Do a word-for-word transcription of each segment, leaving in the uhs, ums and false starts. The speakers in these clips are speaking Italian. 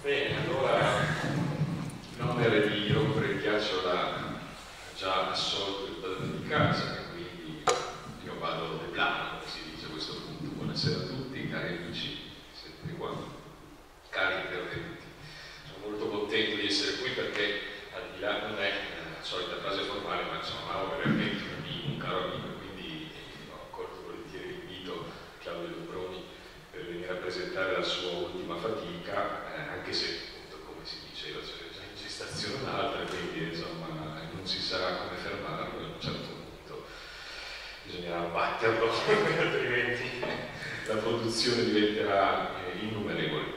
Bene, allora l'onere di rompere il ghiaccio l'ha già assolto il padrone di casa, e quindi io vado de plano, come si dice a questo punto. Buonasera a tutti, cari amici, siete qua, cari interventi. Sono molto contento di essere qui perché, al di là, non è la solita frase formale, ma insomma Mauro è veramente un amico, un caro amico, quindi ho accolto volentieri l'invito Claudio Dobroni per venire a presentare la sua ultima fatica, eh, anche se, appunto, come si diceva, c'è già in gestazione un'altra, quindi insomma non si sa come fermarlo. A un certo punto bisognerà batterlo, altrimenti la produzione diventerà eh, innumerevole.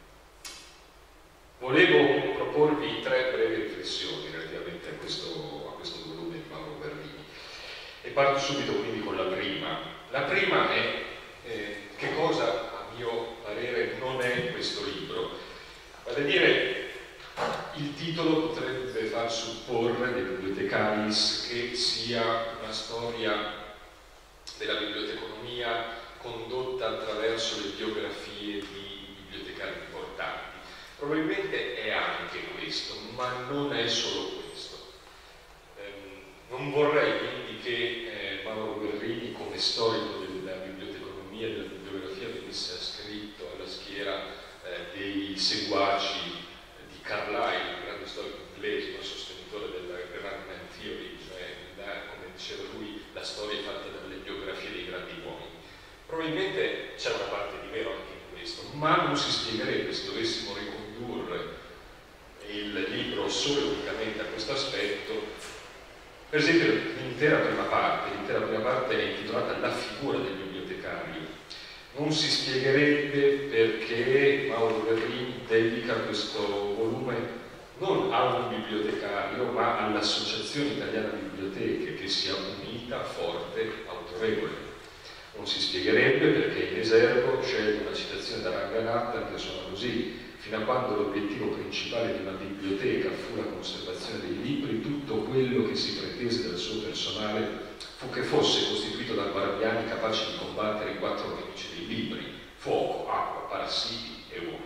Volevo proporvi tre brevi riflessioni relativamente a questo, a questo volume di Mauro Berrini, e parto subito quindi con la prima. La prima è eh, che cosa, a mio parere, non è questo libro. Vale a dire, il titolo potrebbe far supporre dei bibliotecaris che sia una storia della biblioteconomia condotta attraverso le biografie di bibliotecari importanti. Probabilmente è anche questo, ma non è solo questo. Ehm, non vorrei quindi che eh, Mauro Berrini, come storico della biblioteconomia e della bibliografia, venisse ascritto alla schiera eh, dei seguaci di Carlyle, il grande storico inglese, ma sostenitore della Grand Theory, cioè, da, come diceva lui, la storia è fatta dalle biografie dei grandi uomini. Probabilmente c'è una parte di vero anche in questo, ma non si spiegherebbe se dovessimo ricondurre il libro solo e unicamente a questo aspetto. Per esempio, l'intera prima parte, l'intera prima parte è intitolata La figura del bibliotecario. Non si spiegherebbe perché Mauro Berrini dedica questo volume non a un bibliotecario, ma all'Associazione Italiana Biblioteche, che sia unita, forte, autorevole. Non si spiegherebbe perché in esergo scelgo una citazione da Ranganathan che suona così: fino a quando l'obiettivo principale di una biblioteca fu la conservazione dei libri, tutto quello che si pretese dal suo personale fu che fosse costituito da guardiani capaci di combattere i quattro nemici dei libri: fuoco, acqua, parassiti e uomini.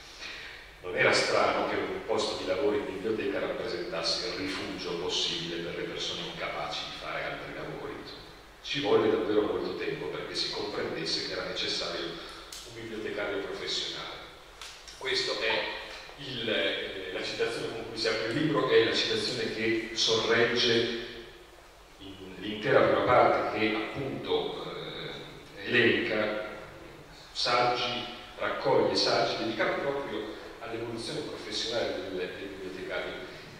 Non era strano che un posto di lavoro in biblioteca rappresentasse il rifugio possibile per le persone incapaci di fare altri lavori. Ci volle davvero molto tempo perché si comprendesse che era necessario un bibliotecario professionale. Questa è il, eh, la citazione con cui si apre il libro, è la citazione che sorregge l'intera prima parte, che appunto eh, elenca saggi, raccoglie saggi dedicati proprio all'evoluzione professionale del, del bibliotecario.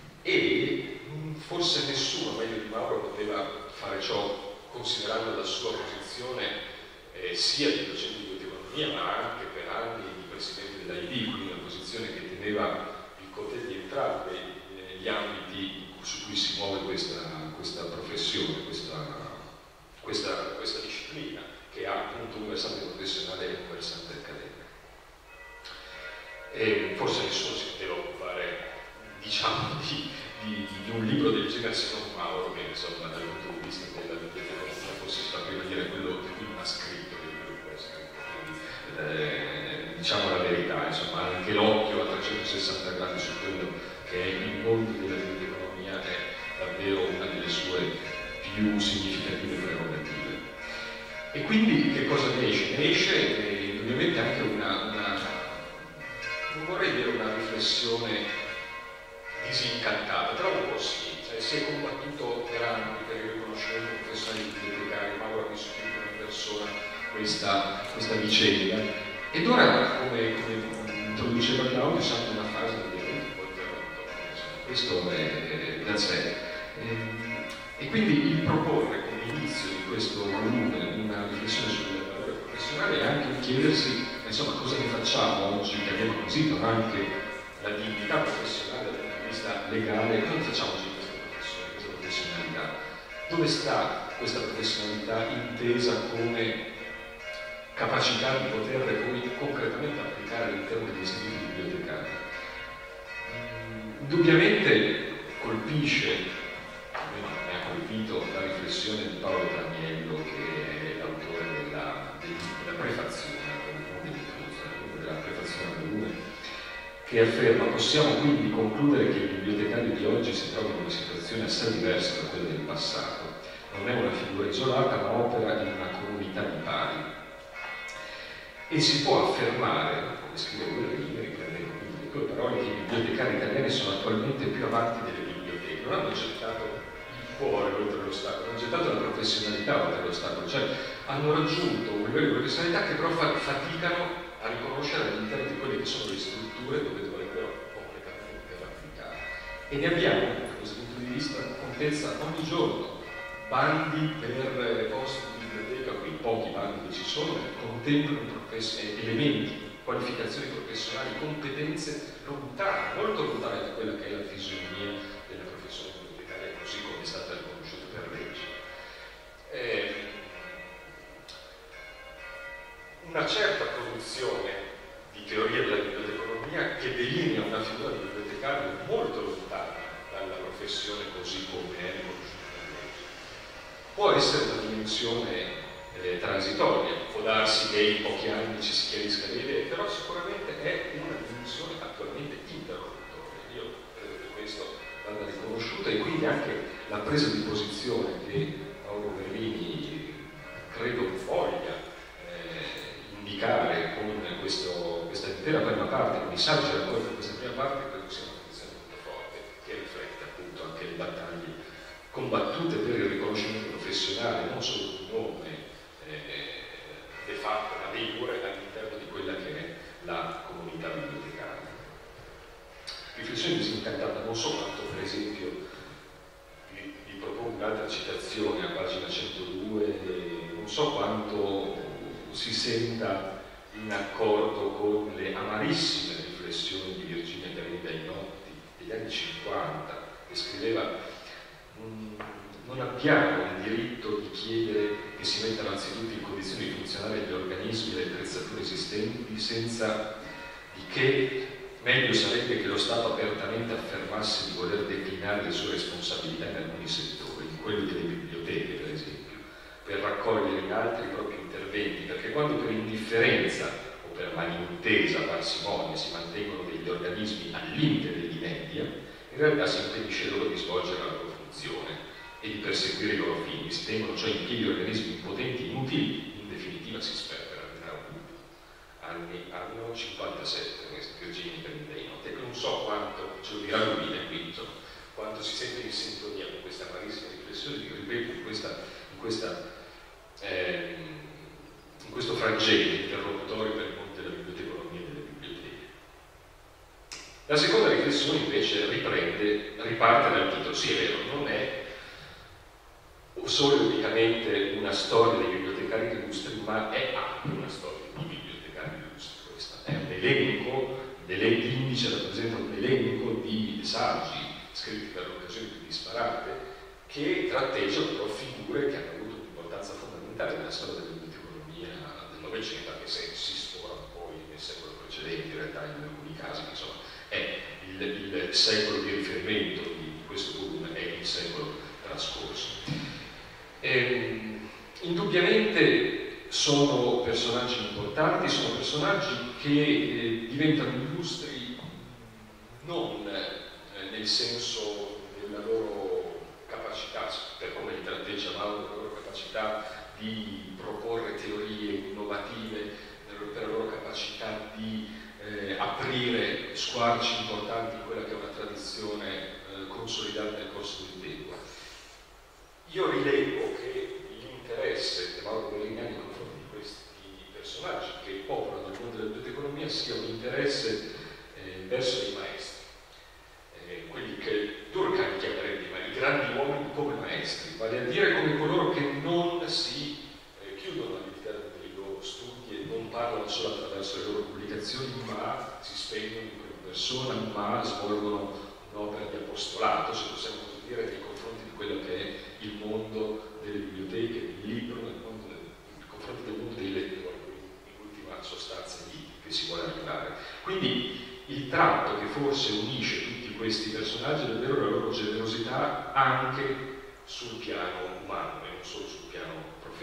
E mh, forse nessuno meglio di Mauro poteva fare ciò, considerando la sua posizione eh, sia di docente di biblioteconomia, ma anche per anni di presidente dell'A I D, quindi una posizione che teneva il coté di entrambi eh, gli ambiti su cui si muove questa, questa professione, questa, questa, questa disciplina, che ha appunto un versante professionale e un versante accademico. E forse nessuno si poteva occupare, diciamo, di, di, di un libro del genere se non Mauro, che insomma dal punto di vista della biblioteca forse sta prima dire quello che lui non ha scritto, quindi eh, diciamo la verità, insomma anche l'occhio a trecentosessanta gradi su quello che è il mondo della biblioteconomia è davvero una delle sue più significative prerogative. E quindi che cosa ne esce? Ne esce eh, ovviamente anche una, una, non vorrei dire una riflessione disincantata, però un po' sì, cioè si è combattuto per anni per il riconoscimento professionale di bibliotecari. Mauro ha vissuto in prima persona questa, questa vicenda, ed ora, come, come introduceva Claudio, siamo in una fase ovviamente un po' interrotta, questo è, è da sé. E, e quindi il proporre come inizio di questo volume una riflessione sulle valore professionale è anche chiedersi, insomma, cosa ne facciamo oggi, che abbiamo acquisito anche la dignità professionale dal punto di vista legale, cosa ne facciamo oggi di questa professione, questa professionalità? Dove sta questa professionalità intesa come capacità di poter concretamente applicare all'interno degli istituti bibliotecari? Indubbiamente colpisce, mi ha colpito la riflessione di Paolo Traniello, che è l'autore della, della prefazione, della prefazione al volume, che afferma: possiamo quindi concludere che il bibliotecario di oggi si trova in una situazione assai diversa da quella del passato. Non è una figura isolata, ma opera in una comunità di pari. E si può affermare, come scrive Guerrini, riprendendo quindi le tue parole, che i bibliotecari italiani sono attualmente più avanti delle biblioteche. Non hanno gettato il cuore oltre l'ostacolo, hanno gettato la professionalità oltre l'ostacolo, cioè hanno raggiunto un livello di professionalità che però faticano a riconoscere all'interno di quelle che sono le strutture dove dovrebbero completamente applicare. E ne abbiamo, da questo punto di vista, contezza ogni giorno. Bandi per posti di biblioteca, quei pochi bandi che ci sono, contemplano elementi, qualificazioni professionali, competenze lontane, molto lontane da quella che è la fisionomia della professione bibliotecaria, così come è stata riconosciuta per legge. Eh, una certa produzione di teoria della biblioteconomia che delinea una figura di bibliotecario molto lontana dalla professione così come è riconosciuta per legge. Può essere una dimensione eh, transitoria, può darsi che in pochi anni ci si chiarisca le idee, però sicuramente è una dimensione attualmente interrottoria. Io credo che questo vada riconosciuto, e quindi anche la presa di posizione che Mauro Guerrini credo voglia eh, indicare con questo, questa intera prima parte, con i saggi raccolti in questa prima parte, credo sia una posizione molto forte, che riflette appunto anche le battaglie combattute per il riconoscimento professionale, non solo di nome eh, de facto, ma dei jure all'interno di quella che è la comunità bibliotecaria. Riflessione disincantata, non so quanto, per esempio, vi, vi propongo un'altra citazione a pagina centodue, non so quanto si senta in accordo con le amarissime riflessioni di Virginia Garibaldi degli anni cinquanta, che scriveva: non abbiamo il diritto di chiedere che si mettano anzitutto in condizioni di funzionare gli organismi e le attrezzature esistenti, senza di che meglio sarebbe che lo Stato apertamente affermasse di voler declinare le sue responsabilità in alcuni settori, in quelli delle biblioteche per esempio, per raccogliere in altri i propri interventi, perché quando per indifferenza o per malintesa parsimonia si mantengono degli organismi al limite degli media, in realtà si impedisce loro di svolgere la loro funzione e di perseguire i loro fini. Si tengono cioè in piedi organismi impotenti, inutili, in definitiva si sperpera il denaro pubblico. Anni, anno cinquantasette, Virginia Garibaldi, e non so quanto, ce lo dirà lui, qui, insomma, quanto si sente in sintonia con questa amarissima riflessione, che ripeto, in, questa, in, questa, eh, in questo frangente interrogatorio per il mondo della biblioteconomia e delle biblioteche. La seconda riflessione invece riprende, riparte dal titolo. Sì, è vero, non è solo unicamente una storia dei bibliotecari illustri, ma è anche una storia di bibliotecari illustri. Questa è un elenco, l'indice rappresenta un elenco di saggi scritti per l'occasione più disparate, che tratteggiano però figure che hanno avuto un'importanza fondamentale nella storia della biblioteconomia del Novecento, anche se si sfora poi nel secolo precedente, in realtà in alcuni casi, insomma, è il, il secolo di riferimento di questo volume, è il secolo trascorso. Ehm, indubbiamente sono personaggi importanti, sono personaggi che eh, diventano illustri non eh, nel senso della loro capacità, per come li tratteggia Mauro, della loro capacità di proporre teorie innovative, per la loro capacità di eh, aprire squarci importanti in quella che è una tradizione eh, consolidata nel corso del tempo. Io rilevo che l'interesse che Mauro Guerrini ha nei confronti di questi personaggi che popolano il mondo della biblioteconomia sia un interesse eh, verso i maestri, eh, quelli che Durkheim chiamerebbe i grandi uomini come maestri, vale a dire come coloro che non si eh, chiudono all'interno dei loro studi e non parlano solo attraverso le loro pubblicazioni, ma si spengono in prima persona, ma svolgono un'opera di apostolato, se possiamo così dire, nei confronti di quello che è il mondo delle biblioteche, del libro, nel mondo del, nei confronti del mondo dei lettori, in ultima sostanza lì che si vuole arrivare. Quindi il tratto che forse unisce tutti questi personaggi è davvero la loro generosità anche sul piano umano e non solo sul piano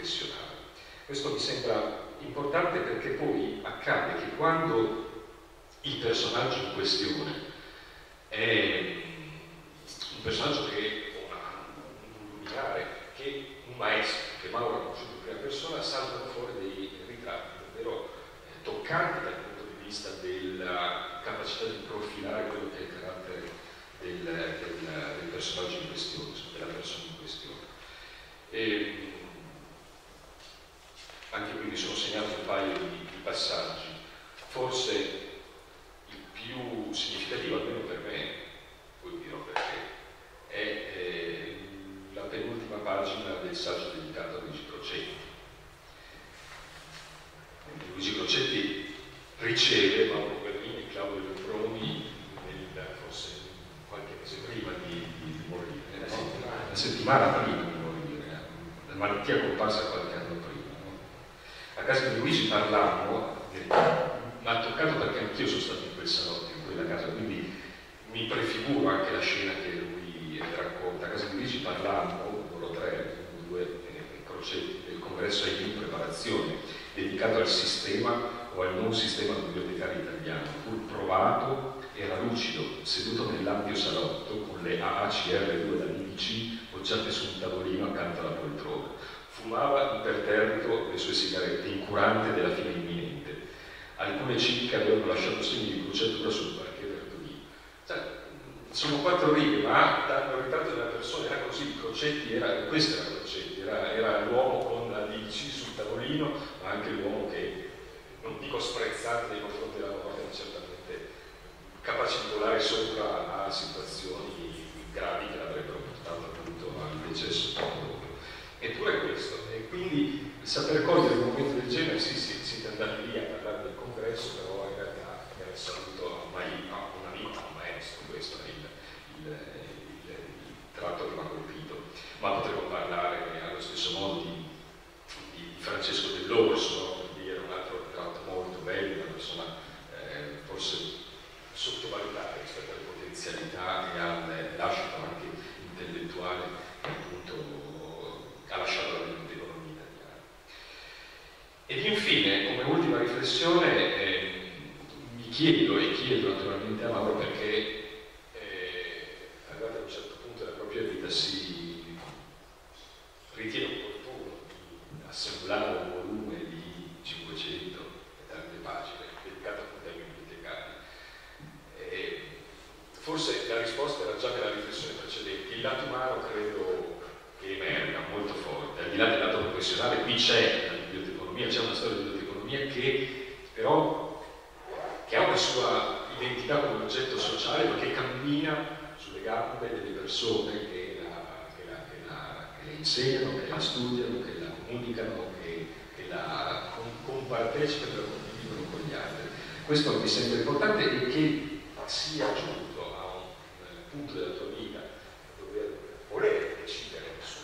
professionale. Questo mi sembra importante perché poi accade che quando il personaggio in questione è un personaggio che un luminare, che un maestro, che Mauro ha conosciuto in prima persona, saltano fuori dei ritratti davvero eh, toccanti dal punto di vista della capacità di profilare quello che è il carattere del, del, del personaggio in questione, della persona in questione. E, anche qui mi sono segnato un paio di, di passaggi. Forse il più significativo, almeno per me, poi dirò perché, è eh, la penultima pagina del saggio dedicato a Luigi Crocetti. Luigi Crocetti riceve Mauro Guerrini e Claudio Lembroni nel, forse qualche mese prima di, di, di morire, una settimana, una settimana prima di morire, la malattia è comparsa qualche anno prima. No? A casa di Luigi parlammo, mi ha toccato perché anch'io sono stato in quel salotto, in quella casa, quindi mi prefiguro anche la scena che lui racconta. A casa di Luigi parlammo, numero tre, due eh, Crocetti, del congresso ai in preparazione, dedicato al sistema o al non sistema bibliotecario italiano. Pur provato, era lucido, seduto nell'ampio salotto con le A A C R due da B C poggiate su un tavolino accanto alla poltrona. Fumava imperterrito le sue sigarette, incurante della fine imminente. Alcune cicche avevano lasciato segni di cruciatura sul parquet verdognino. Cioè, sono quattro righe, ma danno il ritratto della persona. Era così, Crocetti era, questo era Crocetti, era, era l'uomo con la D C sul tavolino, ma anche l'uomo che, non dico sprezzante nei confronti della morte, ma certamente capace di volare sopra a situazioni gravi che l'avrebbero portato appunto al decesso poco dopo. Eppure questo, e quindi il saper cogliere un momento del genere, sì, sì, siete andati lì a parlare del congresso, però in realtà era saluto a un amico, a un maestro, questo è il, il, il, il tratto che mi ha colpito. Ma potremmo parlare allo stesso modo di, di Francesco Dell'Orso, no? Quindi era un altro ritratto molto bello, una persona eh, forse sottovalutata rispetto alle potenzialità e al lascito anche intellettuale che appunto ha lasciato la biblioteconomia italiana. Ed infine, come ultima riflessione, eh, mi chiedo e chiedo naturalmente a Mauro perché eh, arrivato a un certo punto della propria vita si ritiene opportuno di assemblare un volume di cinquecento e tante pagine dedicato appunto ai bibliotecari. Eh, forse la risposta era già nella riflessione precedente. Il lato umano credo che emerga molto forte, al di là del lato professionale. Qui c'è la biblioteconomia, c'è una storia di biblioteconomia che però che ha una sua identità come oggetto sociale, ma che cammina sulle gambe delle persone che la, che la, che la, che la insegnano, che la studiano, che la comunicano, che, che la compartecipano e la condividono con gli altri. Questo mi sembra importante e che sia giunto a un eh, punto della tua vita dover voler decidere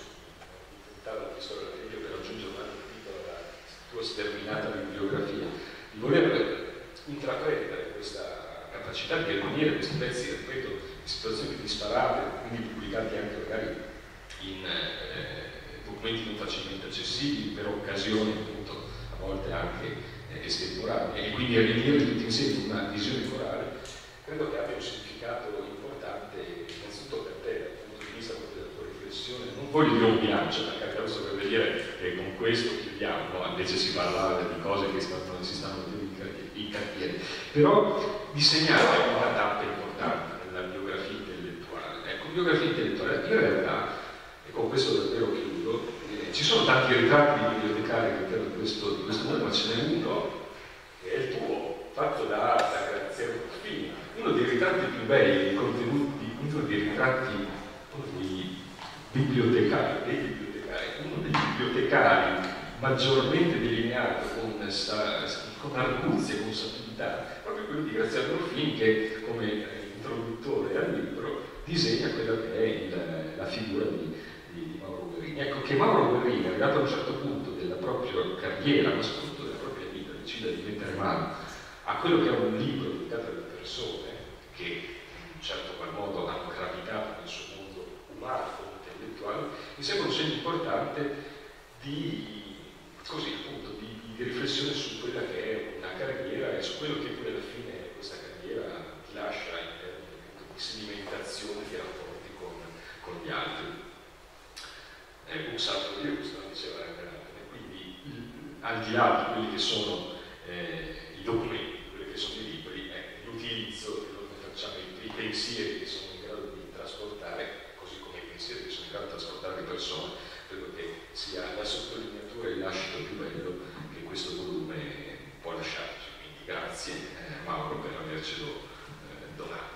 di puntare alla storia della Bibbia per aggiungere un altro titolo alla tua sterminata bibliografia, di voler intraprendere questa capacità di riunire questi pezzi, ripeto, in situazioni disparate, quindi pubblicati anche magari in eh, documenti non facilmente accessibili, per occasioni appunto a volte anche eh, estemporanee, e quindi riunirli tutti insieme in una visione corale, credo che abbia un significato importante innanzitutto per te, dal punto di vista della tua riflessione. Non voglio dire un bilancio, perché adesso per dire che con questo chiudiamo, no? Invece si parlava di cose che stanno, si stanno mettendo in cantiere, però di segnare una tappa importante nella biografia intellettuale. Ecco, biografia intellettuale, in realtà, e con questo davvero chiudo, eh, ci sono tanti ritratti di bibliotecari all'interno di questo, di questo mondo, ma ce n'è uno che è il tuo, fatto da, da Graziano Ruffini, uno dei ritratti più belli, dei contenuti, uno dei ritratti, uno dei bibliotecari, dei bibliotecari, uno dei bibliotecari maggiormente delineato con, sta, con arguzia, con sapidità, proprio quello di Graziano Ruffini, che come introduttore al libro disegna quella che è il, la figura di, di, di Mauro Guerrini. Ecco che Mauro Guerrini, arrivato a un certo punto della propria carriera, ma soprattutto della propria vita, decide di mettere mano a quello che è un libro dedicato alle persone che in un certo qual modo hanno gravitato nel suo mondo umano, intellettuale, mi sembra un segno importante di, così appunto, di, di riflessione su quella che è una carriera e su quello che poi alla fine questa carriera maniera ti lascia in termini di sedimentazione di rapporti con, con gli altri. È un salto di Use, diceva Reverend. Quindi, al di là di quelli che sono eh, i documenti, quelli che sono i libri, è l'utilizzo che noi facciamo, i, i pensieri che sono in grado di trasportare, così come i pensieri che sono in grado di trasportare le persone, credo che sia la sottolineatura e il lascito più bello che questo volume può lasciarci. Quindi grazie eh, Mauro per avercelo eh, donato.